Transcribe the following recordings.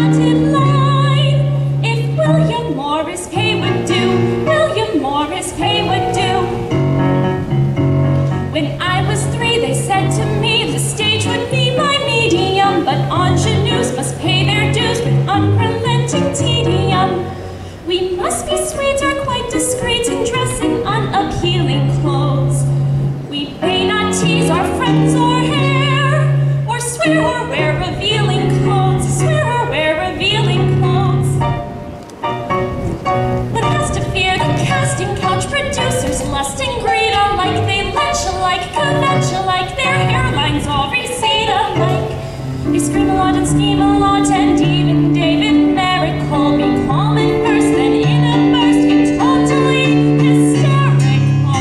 dotted line. If William Morris Pay would do, William Morris Pay would do. When I was 3, they said to me the stage would be my medium, but ingenues must pay their dues with unrelenting tedium. We must be sweet or quite discreet in dressing unappealing clothes. We may not tease our friends or hair, or swear or wear revealing clothes, swear or wear revealing clothes. One has to fear the casting couch producers, lust and greed alike. They lunch alike, kvetch alike, their hairlines all recede alike. They scream a lot and scheme a lot, and even David Merrick called me calm at first, then in a burst get totally hysterical.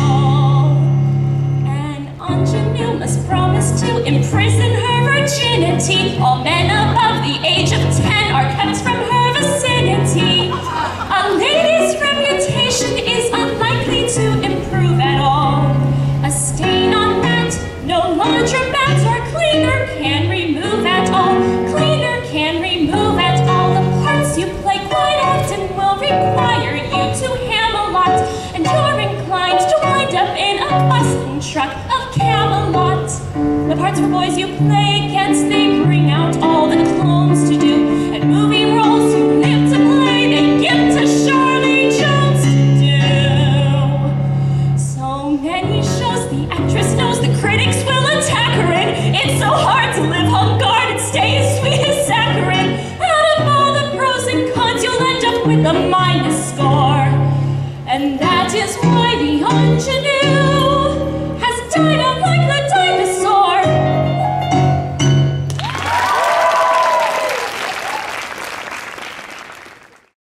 An ingenue must promise to imprison her virginity. All men above the age of 10 are kept from her vicinity. A lady's reputation is unlikely to improve at all. A stain on that no laundromat or cleaner can remove at all. Cleaner can remove at all. The parts you play quite often will require you to ham a lot, and you're inclined to wind up in a bustling truck of Camelot. The parts for boys you play against, they bring out all the clones to do, and movie roles you live to play, they give to Shirley Jones to do. So many shows the actress knows the critics will attack her in. It's so hard to live on guard and stay as sweet as saccharin. Out of all the pros and cons, you'll end up with a minus score. And that is why the ingenue